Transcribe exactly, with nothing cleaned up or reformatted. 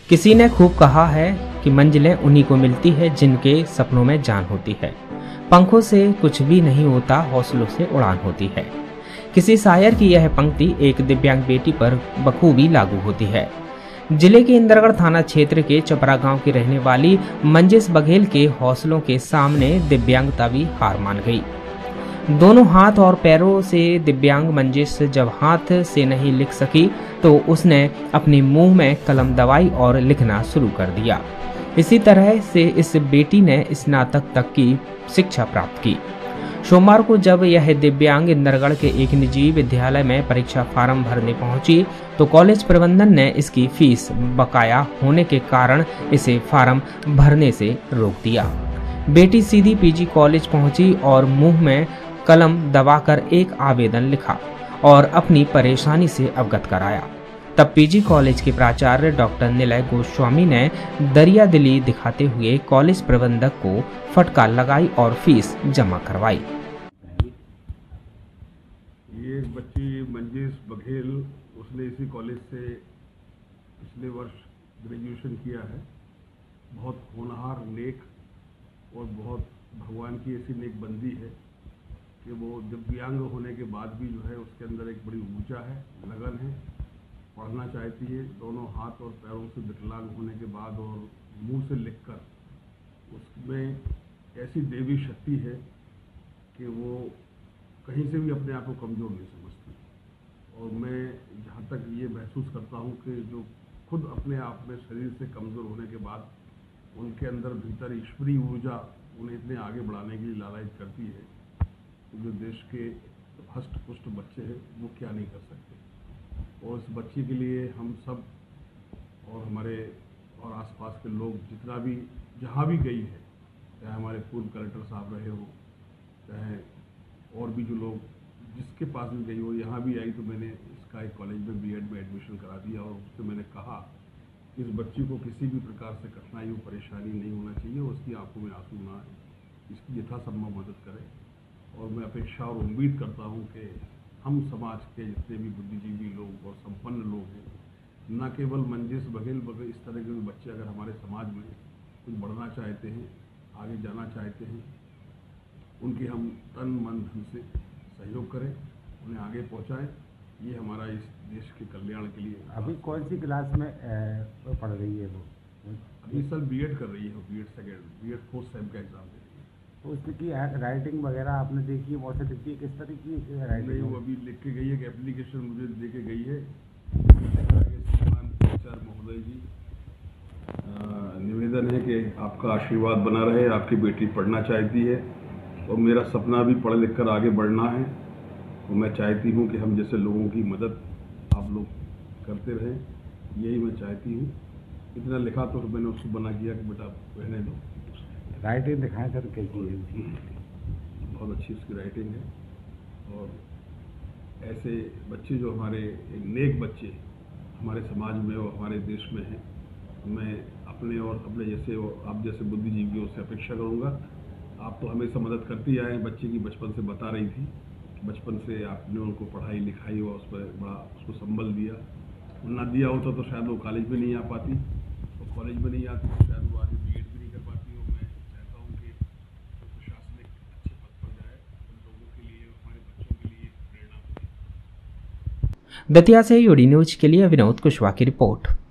किसी ने खूब कहा है कि मंजिलें उन्हीं को मिलती है जिनके सपनों में जान होती है। पंखों से कुछ भी नहीं होता, हौसलों से उड़ान होती है। किसी शायर की यह पंक्ति एक दिव्यांग बेटी पर बखूबी लागू होती है। जिले के इंदरगढ़ थाना क्षेत्र के चपरा गांव की रहने वाली मंजिश बघेल के हौसलों के सामने दिव्यांगता भी हार मान गई। दोनों हाथ और पैरों से दिव्यांग मंजिश जब हाथ से नहीं लिख सकी तो उसने अपने मुंह में कलम दबाई और लिखना शुरू कर दिया। इसी तरह से इस बेटी ने स्नातक तक की शिक्षा प्राप्त की। सोमवार को जब यह दिव्यांग इंदरगढ़ के एक निजी विद्यालय में परीक्षा फार्म भरने पहुंची तो कॉलेज प्रबंधन ने इसकी फीस बकाया होने के कारण इसे फार्म भरने से रोक दिया। बेटी सीधी पीजी कॉलेज पहुंची और मुंह में कलम दबाकर एक आवेदन लिखा और अपनी परेशानी से अवगत कराया। तब पीजी कॉलेज के प्राचार्य डॉक्टर निलय गोस्वामी ने दरियादिली दिखाते हुए कॉलेज प्रबंधक को फटकार लगाई और फीस जमा करवाई। ये बच्ची मंजिश बघेल, उसने इसी कॉलेज से पिछले वर्ष ग्रेजुएशन किया है। बहुत होनहार, नेक और बहुत भगवान की ऐसी नेक बंदी है कि वो दिव्यांग होने के बाद भी जो है उसके अंदर एक बड़ी ऊर्जा है, लगन है, पढ़ना चाहती है। दोनों हाथ और पैरों से विकलांग होने के बाद और मुंह से लिखकर उसमें ऐसी देवी शक्ति है कि वो कहीं से भी अपने आप को कमज़ोर नहीं समझती। और मैं जहाँ तक ये महसूस करता हूँ कि जो खुद अपने आप में शरीर से कमज़ोर होने के बाद उनके अंदर भीतर ईश्वरीय ऊर्जा उन्हें इतने आगे बढ़ाने के लिए लालायित करती है, जो देश के हष्ट पुष्ट बच्चे हैं वो क्या नहीं कर सकते। और इस बच्ची के लिए हम सब और हमारे और आसपास के लोग जितना भी जहाँ भी गई है, चाहे हमारे पूर्व कलेक्टर साहब रहे हो, चाहे और भी जो लोग जिसके पास भी गई हो, यहाँ भी आई तो मैंने इसका एक कॉलेज में बीएड में एडमिशन करा दिया और उससे मैंने कहा इस बच्ची को किसी भी प्रकार से कठिनाई और परेशानी नहीं होना चाहिए, उसकी आंखों में आंसू ना आए, इसकी यथासंभव मदद करें। और मैं अपेक्षा और उम्मीद करता हूं कि हम समाज के जितने भी बुद्धिजीवी लोग और संपन्न लोग हैं, न केवल मंजिश बघेल बघेल इस तरह के भी बच्चे अगर हमारे समाज में कुछ बढ़ना चाहते हैं, आगे जाना चाहते हैं, उनकी हम तन मन धन से सहयोग करें, उन्हें आगे पहुंचाएं। ये हमारा इस देश के कल्याण के लिए। अभी कौन सी क्लास में पढ़ रही है वो? अभी सर बीएड कर रही है, BEd second BEd fourth sem का एग्जाम दे रही है। तो उसकी राइटिंग वगैरह आपने देखी है, बहुत दिखती है, किस तरह की राइटिंग? नहीं, वो अभी लिख के गई है, एक एप्लीकेशन मुझे दे के गई है। श्रीमान टीचर महोदय जी, निवेदन है कि आपका आशीर्वाद बना रहे, आपकी बेटी पढ़ना चाहती है और मेरा सपना भी पढ़ लिख कर आगे बढ़ना है। तो मैं चाहती हूँ कि हम जैसे लोगों की मदद आप लोग करते रहें, यही मैं चाहती हूँ। इतना लिखा तो मैंने उसको बना किया कि बेटा रहने दो। राइटिंग दिखाएं सर, कैसी है उसकी? बहुत अच्छी उसकी राइटिंग है। और ऐसे बच्चे जो हमारे नेक बच्चे हमारे समाज में और हमारे देश में हैं, मैं अपने और अपने जैसे और आप जैसे बुद्धिजीवियों से अपेक्षा करूँगा। आप तो हमेशा मदद करती आए हैं। बच्चे की बचपन से बता रही थी, बचपन से आपने उनको पढ़ाई लिखाई और उस पर बड़ा उसको संबल दिया। ना दिया होता तो शायद वो कॉलेज में नहीं आ पाती, और कॉलेज में नहीं आती तो शायद वो आगे बीएड भी नहीं कर पाती। और मैं चाहता हूँ कि प्रशासनिक अच्छे पद पर जाए, उन लोगों के लिए, हमारे बच्चों के लिए प्रेरणा बने। दतिया से यूडी न्यूज के लिए विनोद कुशवाहा की रिपोर्ट।